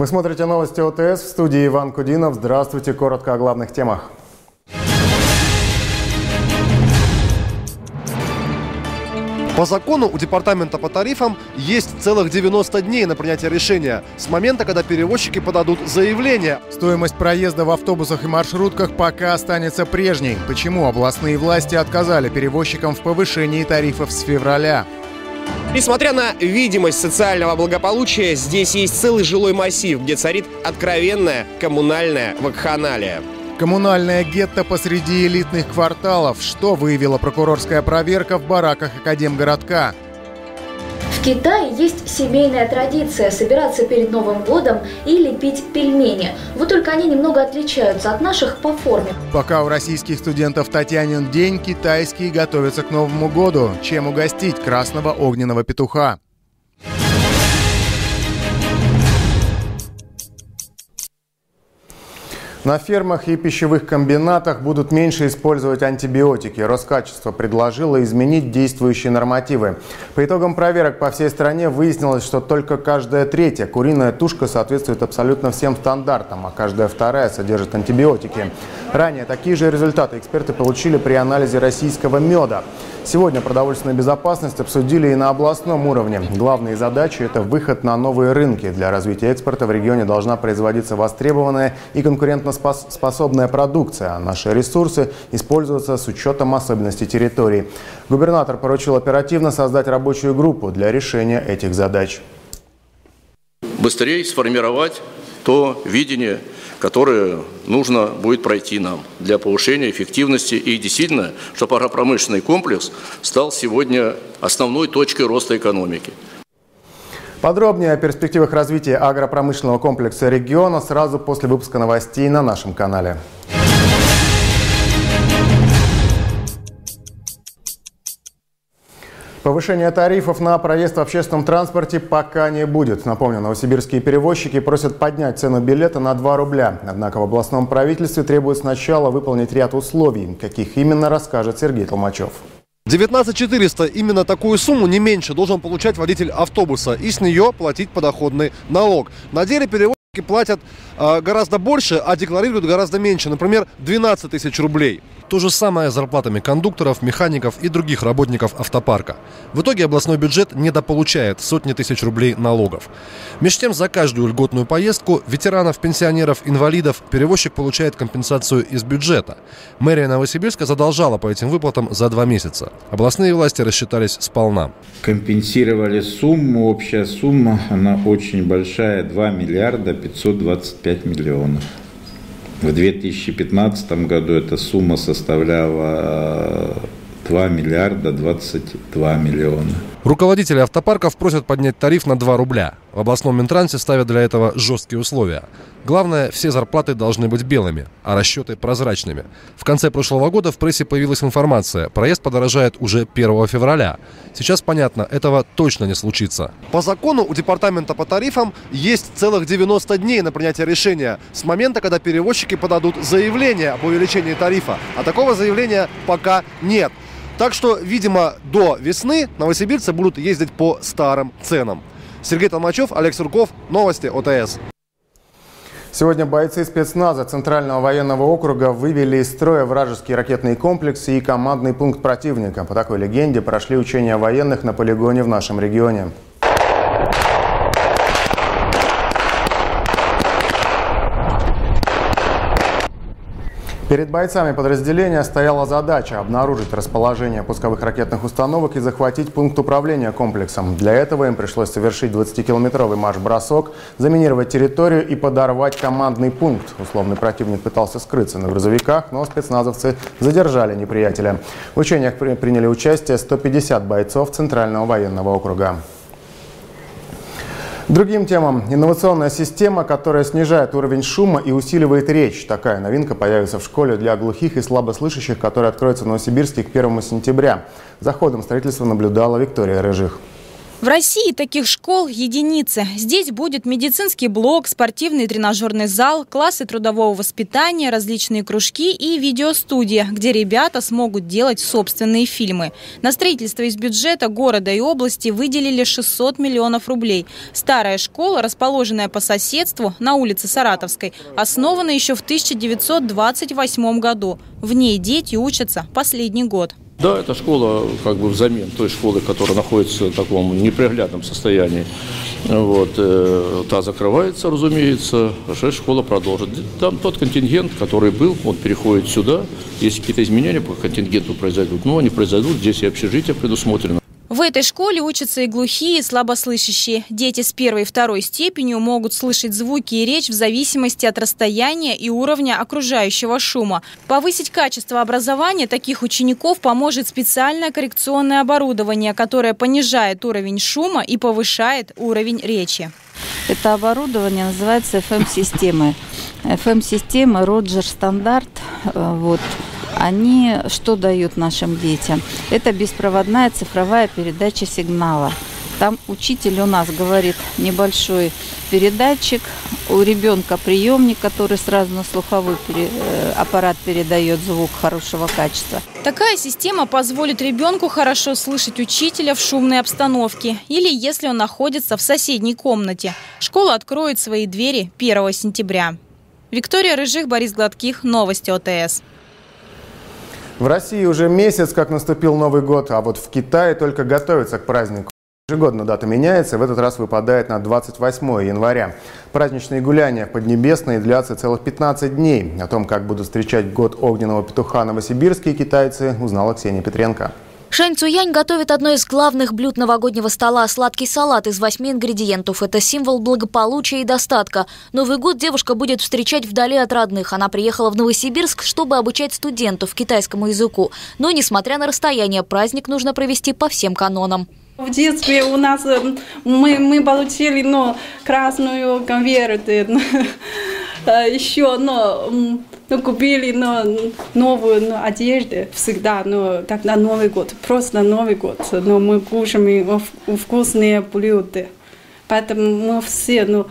Вы смотрите новости ОТС, в студии Иван Кудинов. Здравствуйте, коротко о главных темах. По закону у департамента по тарифам есть целых 90 дней на принятие решения с момента, когда перевозчики подадут заявление. Стоимость проезда в автобусах и маршрутках пока останется прежней. Почему областные власти отказали перевозчикам в повышении тарифов с февраля? Несмотря на видимость социального благополучия, здесь есть целый жилой массив, где царит откровенная коммунальная вакханалия. Коммунальное гетто посреди элитных кварталов. Что выявила прокурорская проверка в бараках Академгородка? В Китае есть семейная традиция собираться перед Новым годом и лепить пельмени. Вот только они немного отличаются от наших по форме. Пока у российских студентов Татьянин день, китайские готовятся к Новому году. Чем угостить красного огненного петуха? На фермах и пищевых комбинатах будут меньше использовать антибиотики. Роскачество предложило изменить действующие нормативы. По итогам проверок по всей стране выяснилось, что только каждая третья куриная тушка соответствует абсолютно всем стандартам, а каждая вторая содержит антибиотики. Ранее такие же результаты эксперты получили при анализе российского меда. Сегодня продовольственную безопасность обсудили и на областном уровне. Главные задачи – это выход на новые рынки. Для развития экспорта в регионе должна производиться востребованная и конкурентоспособная продукция, а наши ресурсы используются с учетом особенностей территории. Губернатор поручил оперативно создать рабочую группу для решения этих задач. Быстрее сформировать то видение, которое нужно будет пройти нам для повышения эффективности и действительно, чтобы агропромышленный комплекс стал сегодня основной точкой роста экономики. Подробнее о перспективах развития агропромышленного комплекса региона сразу после выпуска новостей на нашем канале. Повышения тарифов на проезд в общественном транспорте пока не будет. Напомню, новосибирские перевозчики просят поднять цену билета на 2 рубля. Однако в областном правительстве требуют сначала выполнить ряд условий. Каких именно, расскажет Сергей Толмачев. 19 400. Именно такую сумму, не меньше, должен получать водитель автобуса и с нее платить подоходный налог. На деле перевозчики платят гораздо больше, а декларируют гораздо меньше. Например, 12 тысяч рублей. То же самое с зарплатами кондукторов, механиков и других работников автопарка. В итоге областной бюджет недополучает сотни тысяч рублей налогов. Между тем, за каждую льготную поездку ветеранов, пенсионеров, инвалидов перевозчик получает компенсацию из бюджета. Мэрия Новосибирска задолжала по этим выплатам за 2 месяца. Областные власти рассчитались сполна. Компенсировали сумму, общая сумма, она очень большая, 2 миллиарда 525 миллионов. В 2015 году эта сумма составляла 2 миллиарда 22 миллиона. Руководители автопарков просят поднять тариф на 2 рубля. В областном Минтрансе ставят для этого жесткие условия. Главное, все зарплаты должны быть белыми, а расчеты прозрачными. В конце прошлого года в прессе появилась информация: проезд подорожает уже 1 февраля. Сейчас понятно, этого точно не случится. По закону у департамента по тарифам есть целых 90 дней на принятие решения с момента, когда перевозчики подадут заявление об увеличении тарифа. А такого заявления пока нет. Так что, видимо, до весны новосибирцы будут ездить по старым ценам. Сергей Толмачев, Олег Сурков, новости ОТС. Сегодня бойцы спецназа Центрального военного округа вывели из строя вражеские ракетные комплексы и командный пункт противника. По такой легенде прошли учения военных на полигоне в нашем регионе. Перед бойцами подразделения стояла задача обнаружить расположение пусковых ракетных установок и захватить пункт управления комплексом. Для этого им пришлось совершить 20-километровый марш-бросок, заминировать территорию и подорвать командный пункт. Условный противник пытался скрыться на грузовиках, но спецназовцы задержали неприятеля. В учениях приняли участие 150 бойцов Центрального военного округа. Другим темам. Инновационная система, которая снижает уровень шума и усиливает речь. Такая новинка появится в школе для глухих и слабослышащих, которая откроется в Новосибирске к 1 сентября. За ходом строительства наблюдала Виктория Рыжих. В России таких школ единицы. Здесь будет медицинский блок, спортивный тренажерный зал, классы трудового воспитания, различные кружки и видеостудия, где ребята смогут делать собственные фильмы. На строительство из бюджета города и области выделили 600 миллионов рублей. Старая школа, расположенная по соседству на улице Саратовской, основана еще в 1928 году. В ней дети учатся последний год. Да, эта школа как бы взамен той школы, которая находится в таком неприглядном состоянии. Вот, та закрывается, разумеется, а школа продолжит. Там тот контингент, который был, он переходит сюда. Если какие-то изменения по контингенту произойдут, они произойдут. Здесь и общежитие предусмотрено. В этой школе учатся и глухие, и слабослышащие. Дети с 1 и 2 степенью могут слышать звуки и речь в зависимости от расстояния и уровня окружающего шума. Повысить качество образования таких учеников поможет специальное коррекционное оборудование, которое понижает уровень шума и повышает уровень речи. Это оборудование называется FM-системы. FM-системы Роджер стандарт. Они что дают нашим детям? Это беспроводная цифровая передача сигнала. Там учитель у нас говорит небольшой передатчик, у ребенка приемник, который сразу на слуховой аппарат передает звук хорошего качества. Такая система позволит ребенку хорошо слышать учителя в шумной обстановке или если он находится в соседней комнате. Школа откроет свои двери 1 сентября. Виктория Рыжих, Борис Гладких. Новости ОТС. В России уже месяц, как наступил Новый год, а вот в Китае только готовятся к празднику. Ежегодно дата меняется, в этот раз выпадает на 28 января. Праздничные гуляния в Поднебесной длятся целых 15 дней. О том, как будут встречать год огненного петуха новосибирские китайцы, узнала Ксения Петренко. Шань Цуянь готовит одно из главных блюд новогоднего стола – сладкий салат из 8 ингредиентов. Это символ благополучия и достатка. Новый год девушка будет встречать вдали от родных. Она приехала в Новосибирск, чтобы обучать студентов китайскому языку. Но, несмотря на расстояние, праздник нужно провести по всем канонам. В детстве у нас мы получили красную конверты, еще купили новую одежду всегда, так на Новый год, просто на Новый год. Но мы кушаем вкусные блюда, поэтому мы все,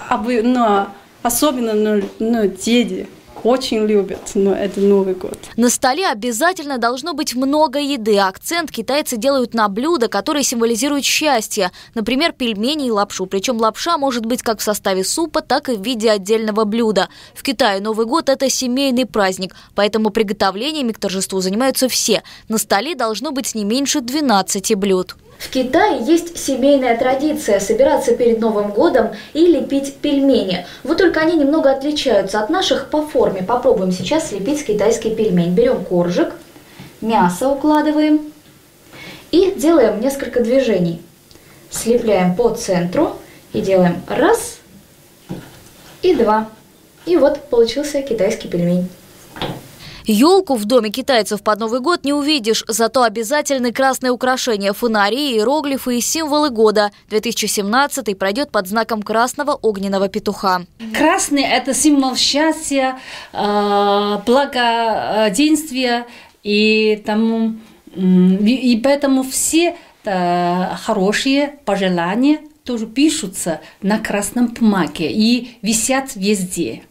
особенно дети. Очень любят, но это Новый год. На столе обязательно должно быть много еды. Акцент китайцы делают на блюда, которые символизируют счастье. Например, пельмени и лапшу. Причем лапша может быть как в составе супа, так и в виде отдельного блюда. В Китае Новый год – это семейный праздник, поэтому приготовлениями к торжеству занимаются все. На столе должно быть не меньше 12 блюд. В Китае есть семейная традиция собираться перед Новым годом и лепить пельмени. Вот только они немного отличаются от наших по форме. Попробуем сейчас слепить китайский пельмень. Берем коржик, мясо укладываем и делаем несколько движений. Слепляем по центру и делаем раз и два. И вот получился китайский пельмень. Елку в доме китайцев под Новый год не увидишь, зато обязательны красные украшения, фонари, иероглифы и символы года. 2017 пройдет под знаком красного огненного петуха. Красный – это символ счастья, благоденствия, и поэтому все хорошие пожелания тоже пишутся на красном бумаге и висят везде.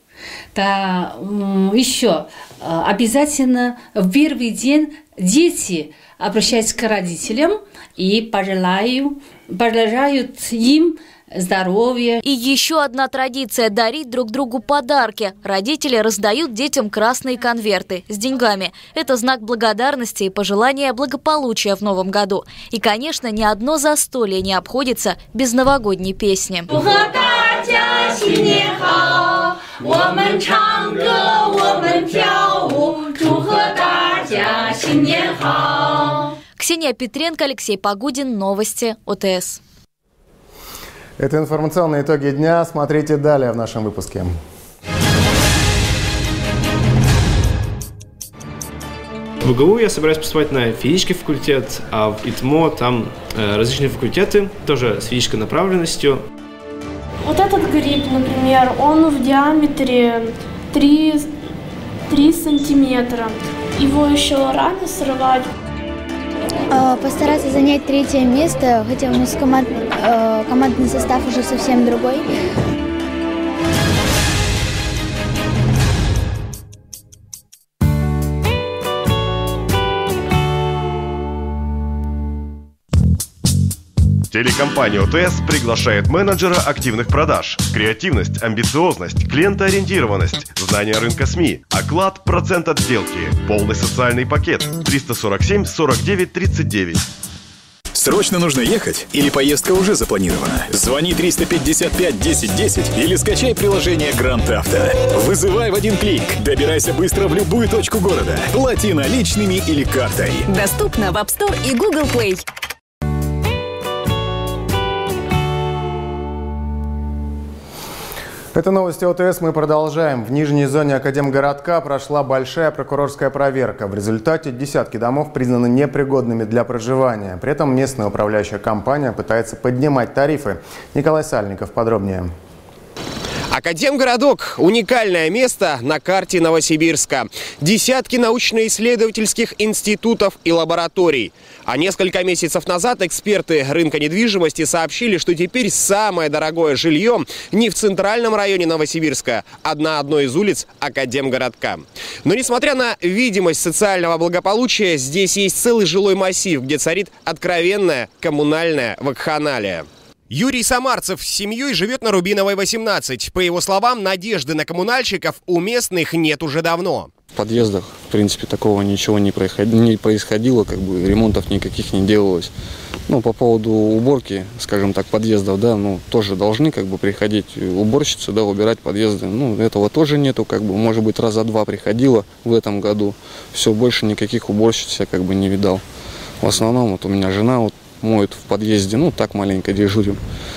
Еще обязательно в первый день дети обращаются к родителям и пожелают им здоровья. И еще одна традиция – дарить друг другу подарки. Родители раздают детям красные конверты с деньгами. Это знак благодарности и пожелания благополучия в новом году. И, конечно, ни одно застолье не обходится без новогодней песни. Ксения Петренко, Алексей Погудин. Новости ОТС. Это информационные итоги дня. Смотрите далее в нашем выпуске. В УГУ я собираюсь поступать на физический факультет, а в ИТМО там различные факультеты, тоже с физической направленностью. Вот этот гриб, например, он в диаметре 3 сантиметра. Его еще рано срывать. Постараться занять 3-е место, хотя у нас командный состав уже совсем другой. Телекомпания ОТС приглашает менеджера активных продаж. Креативность, амбициозность, клиентоориентированность, знание рынка СМИ, оклад, процент от сделки, полный социальный пакет. 347 49 39. Срочно нужно ехать или поездка уже запланирована? Звони 355 1010 или скачай приложение Grand Auto. Вызывай в один клик. Добирайся быстро в любую точку города. Плати наличными или картой. Доступно в App Store и Google Play. Это новости ОТС. Мы продолжаем. В нижней зоне Академгородка прошла большая прокурорская проверка. В результате десятки домов признаны непригодными для проживания. При этом местная управляющая компания пытается поднимать тарифы. Николай Сальников подробнее. Академгородок – уникальное место на карте Новосибирска. Десятки научно-исследовательских институтов и лабораторий. А несколько месяцев назад эксперты рынка недвижимости сообщили, что теперь самое дорогое жилье не в центральном районе Новосибирска, а на одной из улиц Академгородка. Но несмотря на видимость социального благополучия, здесь есть целый жилой массив, где царит откровенная коммунальная вакханалия. Юрий Самарцев с семьей живет на Рубиновой, 18. По его словам, надежды на коммунальщиков у местных нет уже давно. В подъездах, в принципе, такого ничего не происходило, ремонтов никаких не делалось. По поводу уборки, скажем так, подъездов, тоже должны приходить уборщицы, убирать подъезды. Этого тоже нету, может быть, раза 2 приходило в этом году. Все, больше никаких уборщиц я не видал. В основном у меня жена моет в подъезде, так маленько дежурим.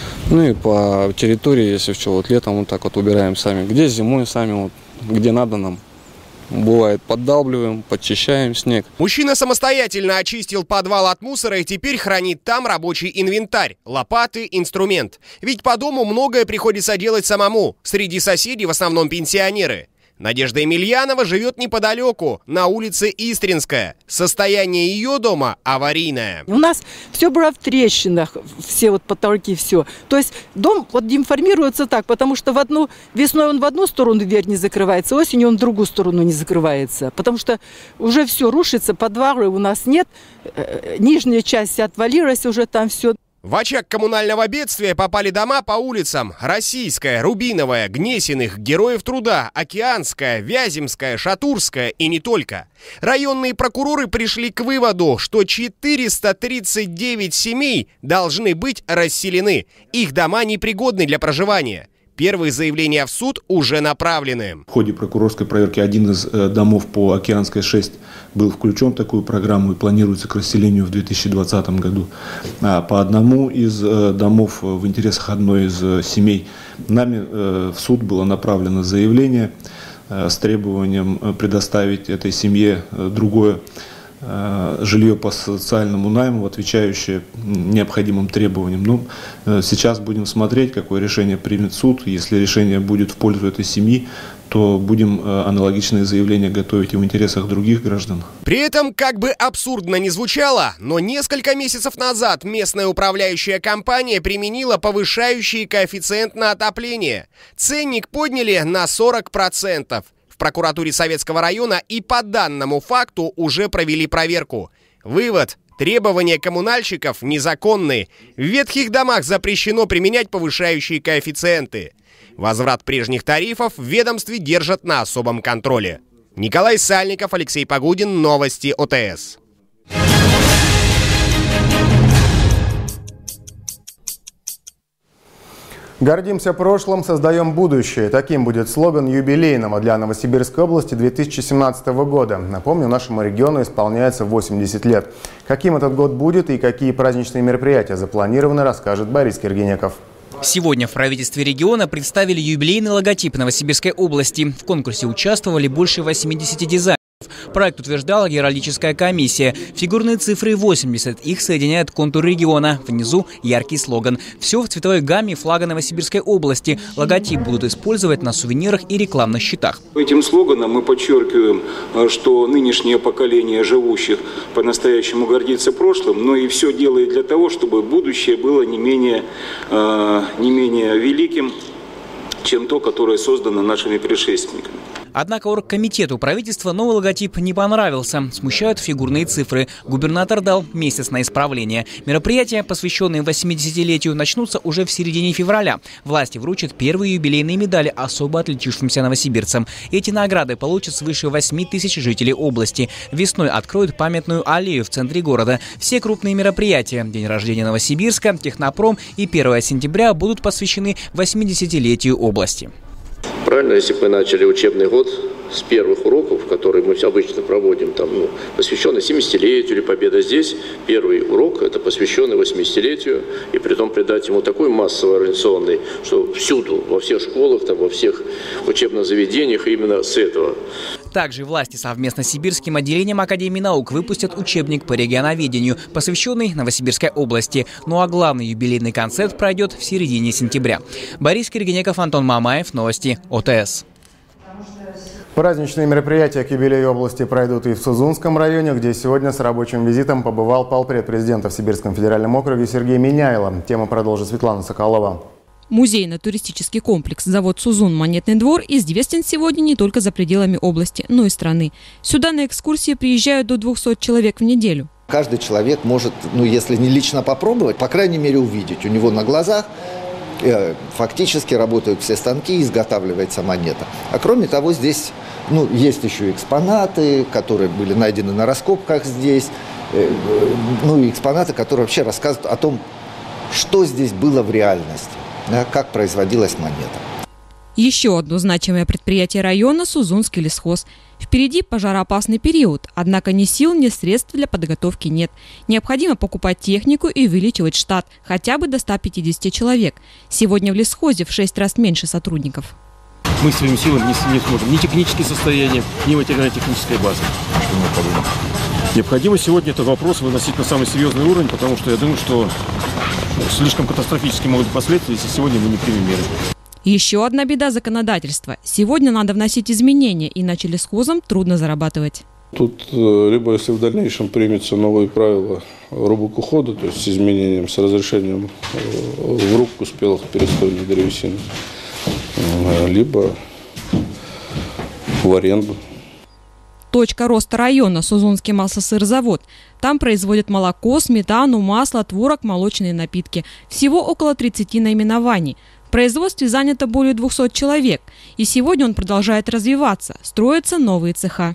И по территории, если что, летом убираем сами. Где зимой сами, где надо нам. Бывает, поддалбливаем, подчищаем снег. Мужчина самостоятельно очистил подвал от мусора и теперь хранит там рабочий инвентарь, лопаты, инструмент. Ведь по дому многое приходится делать самому. Среди соседей в основном пенсионеры. Надежда Емельянова живет неподалеку, на улице Истринская. Состояние ее дома аварийное. У нас все было в трещинах, все потолки, все. То есть дом деформируется так, потому что весной он в одну сторону дверь не закрывается, осенью он в другую сторону не закрывается. Потому что уже все рушится, подвала у нас нет, нижняя часть отвалилась уже там все. В очаг коммунального бедствия попали дома по улицам Российская, Рубиновая, Гнесиных, Героев Труда, Океанская, Вяземская, Шатурская и не только. Районные прокуроры пришли к выводу, что 439 семей должны быть расселены. Их дома непригодны для проживания. Первые заявления в суд уже направлены. В ходе прокурорской проверки один из домов по Океанской 6 был включен в такую программу и планируется к расселению в 2020 году. По одному из домов в интересах одной из семей нами в суд было направлено заявление с требованием предоставить этой семье другое жилье по социальному найму, отвечающее необходимым требованиям. Сейчас будем смотреть, какое решение примет суд. Если решение будет в пользу этой семьи, то будем аналогичные заявления готовить и в интересах других граждан. При этом, как бы абсурдно ни звучало, но несколько месяцев назад местная управляющая компания применила повышающий коэффициент на отопление. Ценник подняли на 40%. В прокуратуре Советского района и по данному факту уже провели проверку. Вывод: требования коммунальщиков незаконны. В ветхих домах запрещено применять повышающие коэффициенты. Возврат прежних тарифов в ведомстве держат на особом контроле. Николай Сальников, Алексей Погудин, новости ОТС. Гордимся прошлым, создаем будущее. Таким будет слоган юбилейного для Новосибирской области 2017 года. Напомню, нашему региону исполняется 80 лет. Каким этот год будет и какие праздничные мероприятия запланированы, расскажет Борис Киргенеков. Сегодня в правительстве региона представили юбилейный логотип Новосибирской области. В конкурсе участвовали больше 80 дизайнеров. Проект утверждала геральдическая комиссия. Фигурные цифры 80. Их соединяет контур региона. Внизу яркий слоган. Все в цветовой гамме флага Новосибирской области. Логотип будут использовать на сувенирах и рекламных щитах. Этим слоганом мы подчеркиваем, что нынешнее поколение живущих по-настоящему гордится прошлым, но и все делает для того, чтобы будущее было не менее великим, чем то, которое создано нашими предшественниками. Однако оргкомитету правительства новый логотип не понравился. Смущают фигурные цифры. Губернатор дал месяц на исправление. Мероприятия, посвященные 80-летию, начнутся уже в середине февраля. Власти вручат первые юбилейные медали особо отличившимся новосибирцам. Эти награды получат свыше 8 тысяч жителей области. Весной откроют памятную аллею в центре города. Все крупные мероприятия – день рождения Новосибирска, Технопром и 1 сентября будут посвящены 80-летию области. Правильно, если бы мы начали учебный год с первых уроков, которые мы обычно проводим, посвященный 70-летию или победа здесь, первый урок – это посвященный 80-летию, и притом придать ему такой массовый организационный, что всюду, во всех школах, во всех учебных заведениях именно с этого. Также власти совместно с Сибирским отделением Академии наук выпустят учебник по регионоведению, посвященный Новосибирской области. Ну а главный юбилейный концерт пройдет в середине сентября. Борис Киргенеков, Антон Мамаев. Новости ОТС. Праздничные мероприятия к юбилею области пройдут и в Сузунском районе, где сегодня с рабочим визитом побывал полпред президента в Сибирском федеральном округе Сергей Миняйло. Тему продолжит Светлана Соколова. Музейно-туристический комплекс «Завод Сузун. Монетный двор» известен сегодня не только за пределами области, но и страны. Сюда на экскурсии приезжают до 200 человек в неделю. Каждый человек может, если не лично попробовать, по крайней мере увидеть. У него на глазах фактически работают все станки, изготавливается монета. А кроме того, здесь есть еще экспонаты, которые были найдены на раскопках здесь. И экспонаты, которые вообще рассказывают о том, что здесь было в реальности. Как производилась монета. Еще одно значимое предприятие района – Сузунский лесхоз. Впереди пожароопасный период, однако ни сил, ни средств для подготовки нет. Необходимо покупать технику и увеличивать штат хотя бы до 150 человек. Сегодня в лесхозе в 6 раз меньше сотрудников. Мы своими силами не сможем ни технические состояния, ни материально-технической базы. Необходимо сегодня этот вопрос выносить на самый серьезный уровень, потому что я думаю, что слишком катастрофически могут быть последствия, если сегодня мы не примем меры. Еще одна беда законодательства. Сегодня надо вносить изменения, иначе лесхозам трудно зарабатывать. Тут либо если в дальнейшем примется новые правила рубок ухода, то есть с изменением, с разрешением в рубку спелых перестойных древесин, либо в аренду. Точка роста района – Сузунский маслосырзавод. Там производят молоко, сметану, масло, творог, молочные напитки. Всего около 30 наименований. В производстве занято более 200 человек. И сегодня он продолжает развиваться. Строятся новые цеха.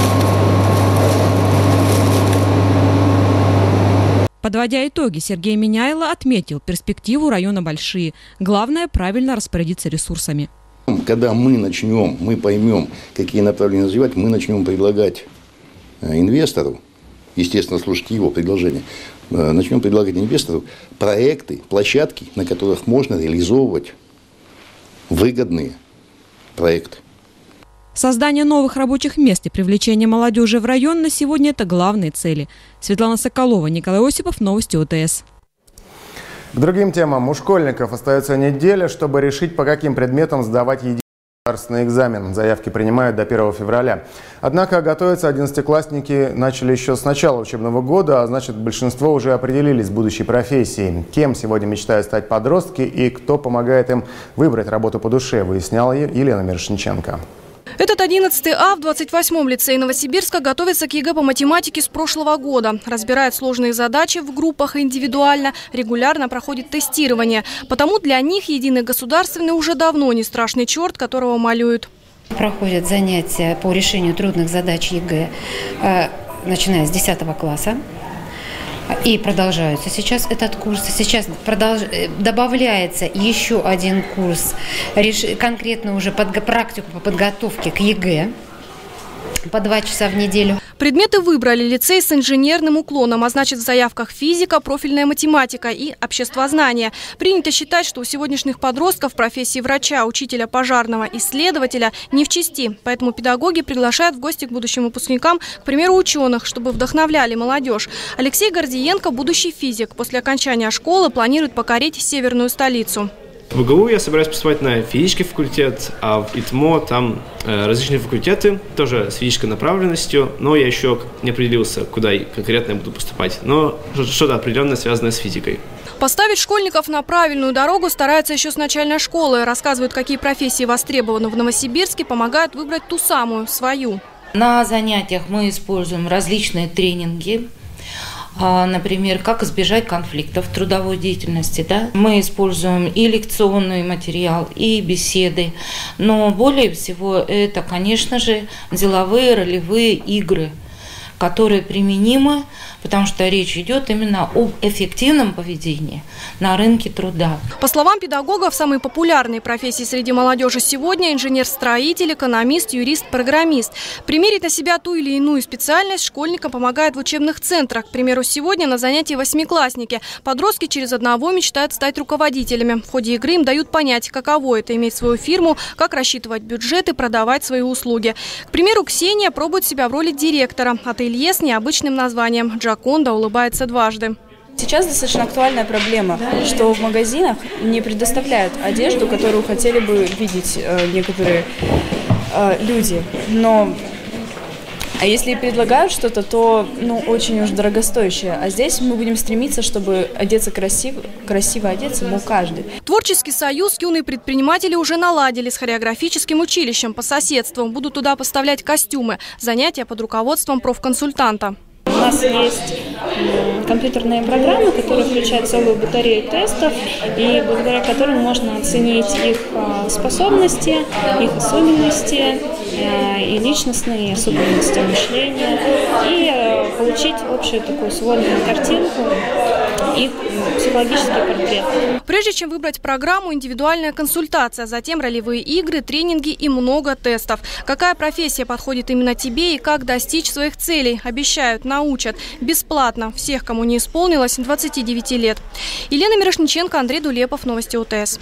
Подводя итоги, Сергей Миняйло отметил, перспективы района большие. Главное – правильно распорядиться ресурсами. Когда мы поймем, какие направления развивать, мы начнем предлагать инвестору, естественно, слушать его предложения, начнем предлагать инвестору проекты, площадки, на которых можно реализовывать выгодные проекты. Создание новых рабочих мест и привлечение молодежи в район на сегодня – это главные цели. Светлана Соколова, Николай Осипов, новости ОТС. К другим темам. У школьников остается неделя, чтобы решить, по каким предметам сдавать единый государственный экзамен. Заявки принимают до 1 февраля. Однако готовиться 11-классники начали еще с начала учебного года, а значит, большинство уже определились с будущей профессией. Кем сегодня мечтают стать подростки и кто помогает им выбрать работу по душе, выясняла Елена Мирошниченко. Этот 11 А в 28-м лицее Новосибирска готовится к ЕГЭ по математике с прошлого года. Разбирает сложные задачи в группах и индивидуально, регулярно проходит тестирование. Потому для них единый государственный уже давно не страшный черт, которого малюют. Проходят занятия по решению трудных задач ЕГЭ, начиная с 10 класса. И продолжается сейчас этот курс. Сейчас добавляется еще один курс, конкретно уже практику по подготовке к ЕГЭ по 2 часа в неделю. Предметы выбрали: лицей с инженерным уклоном, а значит в заявках физика, профильная математика и обществознание. Принято считать, что у сегодняшних подростков профессии врача, учителя пожарного, исследователя не в чести. Поэтому педагоги приглашают в гости к будущим выпускникам, к примеру, ученых, чтобы вдохновляли молодежь. Алексей Гордиенко, будущий физик, после окончания школы планирует покорить северную столицу. В ВГУ я собираюсь поступать на физический факультет, а в ИТМО там различные факультеты, тоже с физической направленностью, но я еще не определился, куда конкретно я буду поступать, но что-то определенное связанное с физикой. Поставить школьников на правильную дорогу стараются еще с начальной школы. Рассказывают, какие профессии востребованы в Новосибирске, помогают выбрать ту самую, свою. На занятиях мы используем различные тренинги. Например, как избежать конфликтов в трудовой деятельности. Да? Мы используем и лекционный материал, и беседы. Но более всего это, конечно же, деловые ролевые игры, которые применимы, потому что речь идет именно об эффективном поведении на рынке труда. По словам педагогов, самые популярные профессии среди молодежи сегодня – инженер-строитель, экономист, юрист, программист. Примерить на себя ту или иную специальность школьникам помогают в учебных центрах. К примеру, сегодня на занятии восьмиклассники. Подростки через одного мечтают стать руководителями. В ходе игры им дают понять, каково это – иметь свою фирму, как рассчитывать бюджет и продавать свои услуги. К примеру, Ксения пробует себя в роли директора. Ателье с необычным названием «Джаконда улыбается дважды». Сейчас достаточно актуальная проблема, что в магазинах не предоставляют одежду, которую хотели бы видеть некоторые люди. Но если и предлагают что-то, то очень уж дорогостоящее. А здесь мы будем стремиться, чтобы одеться красиво одеться мог каждый. Творческий союз юные предприниматели уже наладили с хореографическим училищем по соседству. Будут туда поставлять костюмы. Занятия под руководством профконсультанта. У нас есть компьютерные программы, которые включают целую батарею тестов, и благодаря которым можно оценить их способности, их особенности и личностные особенности мышления, и получить общую такую сводную картинку и психологический портрет. Прежде чем выбрать программу, индивидуальная консультация, затем ролевые игры, тренинги и много тестов. Какая профессия подходит именно тебе и как достичь своих целей, обещают, научат. Бесплатно. Всех, кому не исполнилось 29 лет. Елена Мирошниченко, Андрей Дулепов, Новости УТС.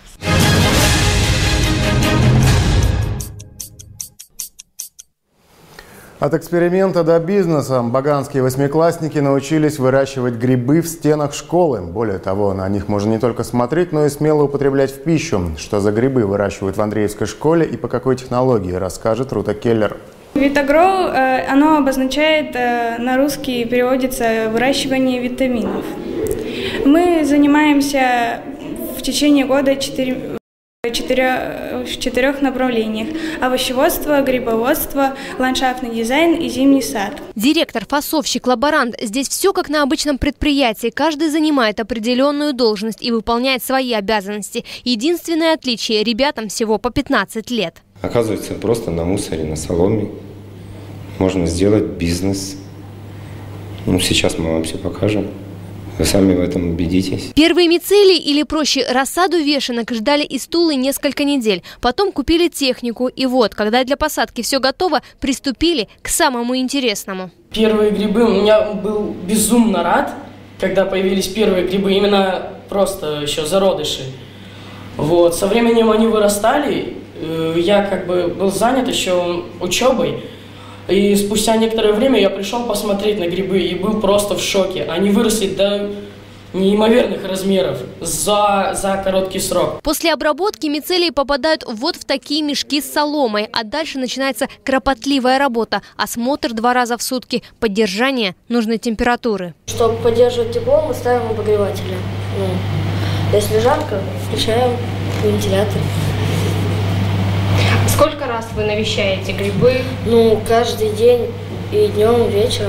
От эксперимента до бизнеса баганские восьмиклассники научились выращивать грибы в стенах школы. Более того, на них можно не только смотреть, но и смело употреблять в пищу. Что за грибы выращивают в Андреевской школе и по какой технологии, расскажет Рута Келлер. Витагроу, оно обозначает, на русский переводится «выращивание витаминов». Мы занимаемся в течение года в четырех направлениях: овощеводство, грибоводство, ландшафтный дизайн и зимний сад. Директор, фасовщик, лаборант. Здесь все как на обычном предприятии. Каждый занимает определенную должность и выполняет свои обязанности. Единственное отличие – ребятам всего по 15 лет. Оказывается, просто на мусоре, на соломе можно сделать бизнес. Сейчас мы вам все покажем. Вы сами в этом убедитесь. Первые мицелии, или проще рассаду вешенок, ждали из Тулы несколько недель. Потом купили технику. И вот, когда для посадки все готово, приступили к самому интересному. Первые грибы, я был безумно рад, когда появились первые грибы, именно просто еще зародыши. Со временем они вырастали, я был занят еще учебой. И спустя некоторое время я пришел посмотреть на грибы и был просто в шоке. Они выросли до неимоверных размеров за короткий срок. После обработки мицелии попадают вот в такие мешки с соломой, а дальше начинается кропотливая работа. Осмотр 2 раза в сутки, поддержание нужной температуры. Чтобы поддерживать тепло, мы ставим обогреватели. Если жарко, включаем вентилятор. Сколько раз вы навещаете грибы? Каждый день, и днем, и вечером.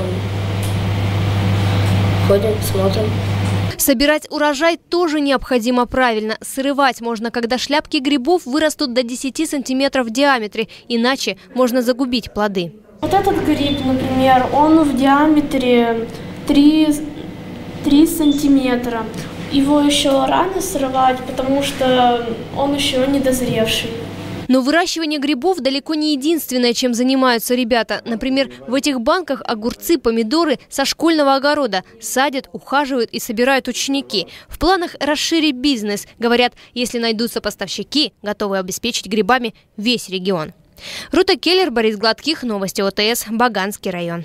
Ходим, смотрим. Собирать урожай тоже необходимо правильно. Срывать можно, когда шляпки грибов вырастут до 10 сантиметров в диаметре, иначе можно загубить плоды. Вот этот гриб, например, он в диаметре 3 сантиметра. Его еще рано срывать, потому что он еще недозревший. Но выращивание грибов далеко не единственное, чем занимаются ребята. Например, в этих банках огурцы, помидоры со школьного огорода садят, ухаживают и собирают ученики. В планах расширить бизнес. Говорят, если найдутся поставщики, готовые обеспечить грибами весь регион. Рута Келлер, Борис Гладких, новости ОТС, Баганский район.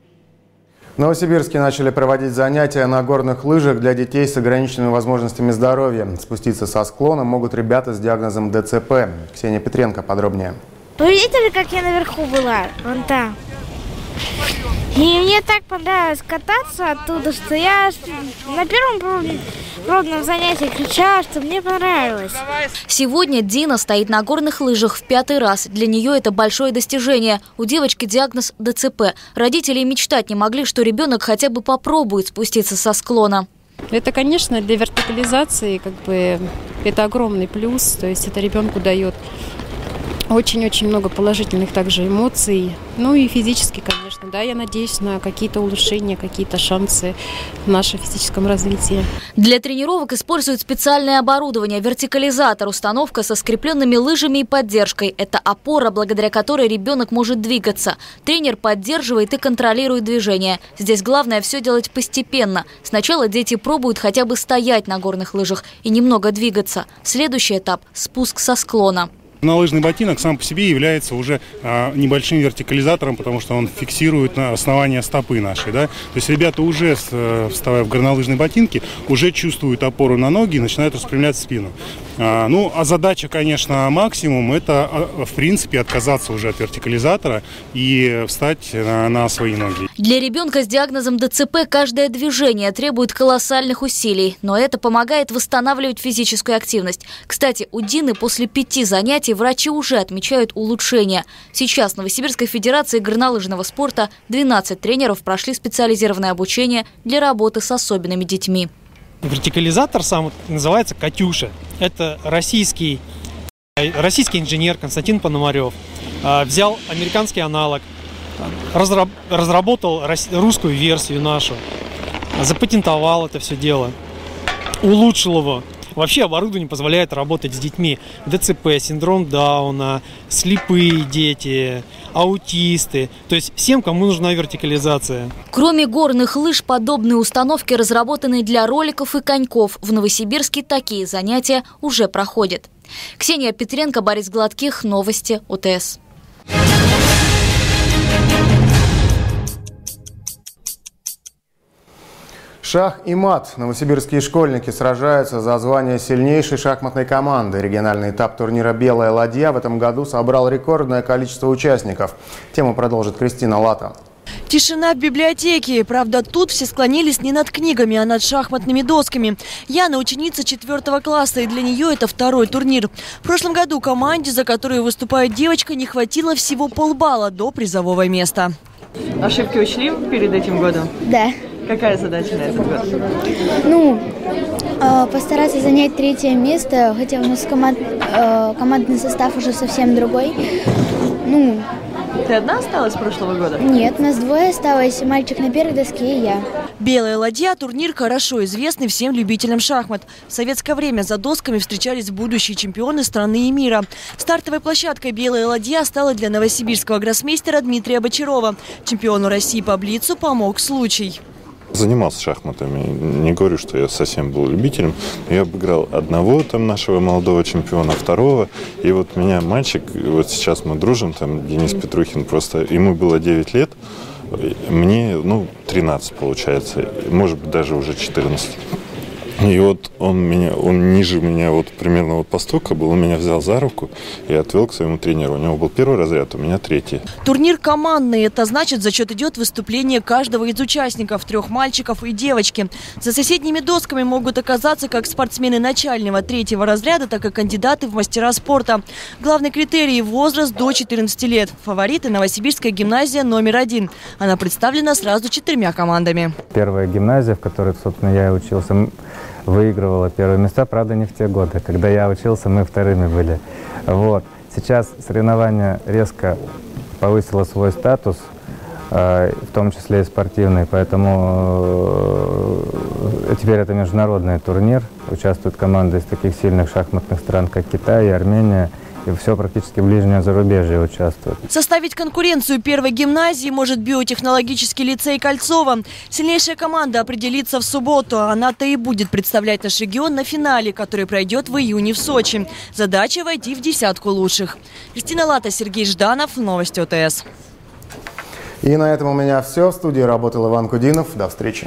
В Новосибирске начали проводить занятия на горных лыжах для детей с ограниченными возможностями здоровья. Спуститься со склона могут ребята с диагнозом ДЦП. Ксения Петренко подробнее. Вы видели, как я наверху была? Вон там. И мне так понравилось кататься оттуда, что я на первом пробном занятии кричала, что мне понравилось. Сегодня Дина стоит на горных лыжах в 5-й раз. Для нее это большое достижение. У девочки диагноз ДЦП. Родители и мечтать не могли, что ребенок хотя бы попробует спуститься со склона. Это, конечно, для вертикализации это огромный плюс. То есть это ребенку дает очень-очень много положительных также эмоций. Ну и физически, конечно. Да, я надеюсь на какие-то улучшения, какие-то шансы в нашем физическом развитии. Для тренировок используют специальное оборудование. Вертикализатор, установка со скрепленными лыжами и поддержкой. Это опора, благодаря которой ребенок может двигаться. Тренер поддерживает и контролирует движение. Здесь главное все делать постепенно. Сначала дети пробуют хотя бы стоять на горных лыжах и немного двигаться. Следующий этап – спуск со склона. Горнолыжный ботинок сам по себе является уже небольшим вертикализатором, потому что он фиксирует на основание стопы нашей. Да? То есть ребята уже, вставая в горнолыжные ботинки, уже чувствуют опору на ноги и начинают распрямлять спину. А задача, конечно, максимум – это, в принципе, отказаться уже от вертикализатора и встать на свои ноги. Для ребенка с диагнозом ДЦП каждое движение требует колоссальных усилий, но это помогает восстанавливать физическую активность. Кстати, у Дины после 5 занятий врачи уже отмечают улучшение. Сейчас в Новосибирской федерации горнолыжного спорта 12 тренеров прошли специализированное обучение для работы с особенными детьми. Вертикализатор сам называется «Катюша». Это российский инженер Константин Пономарев. Взял американский аналог, разработал русскую версию нашу, запатентовал это все дело, улучшил его. Вообще оборудование позволяет работать с детьми. ДЦП, синдром Дауна, слепые дети, аутисты. То есть всем, кому нужна вертикализация. Кроме горных лыж, подобные установки разработаны для роликов и коньков. В Новосибирске такие занятия уже проходят. Ксения Петренко, Борис Гладких, новости ОТС. Шах и мат. Новосибирские школьники сражаются за звание сильнейшей шахматной команды. Региональный этап турнира «Белая ладья» в этом году собрал рекордное количество участников. Тему продолжит Кристина Лата. Тишина в библиотеке. Правда, тут все склонились не над книгами, а над шахматными досками. Яна ученица 4 класса, и для нее это 2-й турнир. В прошлом году команде, за которую выступает девочка, не хватило всего полбалла до призового места. Ошибки учли перед этим годом? Да. Какая задача на этот год? Постараться занять 3-е место, хотя у нас командный состав уже совсем другой. Ты одна осталась с прошлого года? Нет, нас 2 осталось, мальчик на первой доске и я. «Белая ладья» – турнир, хорошо известный всем любителям шахмат. В советское время за досками встречались будущие чемпионы страны и мира. Стартовой площадкой «Белая ладья» стала для новосибирского гроссмейстера Дмитрия Бочарова. Чемпиону России по блицу помог случай. Занимался шахматами. Не говорю, что я совсем был любителем. Я обыграл одного нашего молодого чемпиона, 2-го. И вот меня мальчик, вот сейчас мы дружим, Денис Петрухин, просто ему было 9 лет. Мне, 13 получается. Может быть, даже уже 14. И вот он ниже меня примерно по столько был, он меня взял за руку и отвел к своему тренеру. У него был 1-й разряд, у меня 3-й. Турнир командный. Это значит, за счет идет выступление каждого из участников, 3 мальчиков и девочки. За соседними досками могут оказаться как спортсмены начального 3-го разряда, так и кандидаты в мастера спорта. Главный критерий – возраст до 14 лет. Фавориты – Новосибирская гимназия номер 1. Она представлена сразу 4 командами. Первая гимназия, в которой, собственно, я и учился, выигрывала 1-е места, правда, не в те годы. Когда я учился, мы 2-ми были. Сейчас соревнование резко повысило свой статус, в том числе и спортивный, поэтому теперь это международный турнир. Участвуют команды из таких сильных шахматных стран, как Китай и Армения. и все практически ближнее зарубежье участвует. Составить конкуренцию первой гимназии может биотехнологический лицей Кольцова. Сильнейшая команда определится в субботу. Она-то и будет представлять наш регион на финале, который пройдет в июне в Сочи. Задача – войти в десятку лучших. Кристина Лата, Сергей Жданов. Новости ОТС. И на этом у меня все. В студии работал Иван Кудинов. До встречи.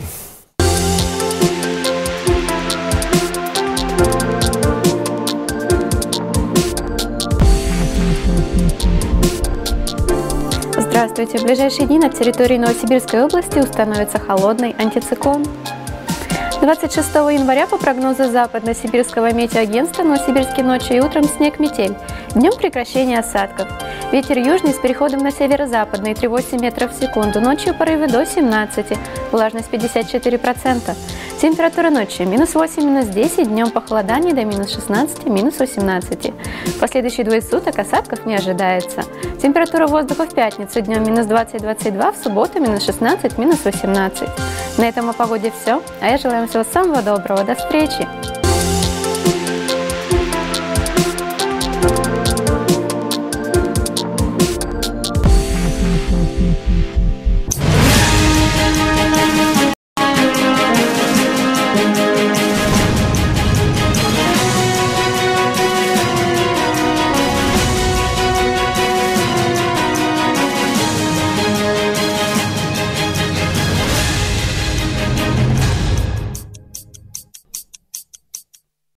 Здравствуйте! В ближайшие дни на территории Новосибирской области установится холодный антициклон. 26 января по прогнозу Западно-Сибирского метеоагентства Новосибирске ночью и утром снег-метель. Днем прекращение осадков. Ветер южный с переходом на северо-западный 3,8 метров в секунду. Ночью порывы до 17, влажность 54%. Температура ночью -8, -10, днем похолодание до -16, -18. В последующие двое суток осадков не ожидается. Температура воздуха в пятницу днем -20-22, в субботу -16, -18. На этом о погоде все. А я желаю вам всего самого доброго. До встречи!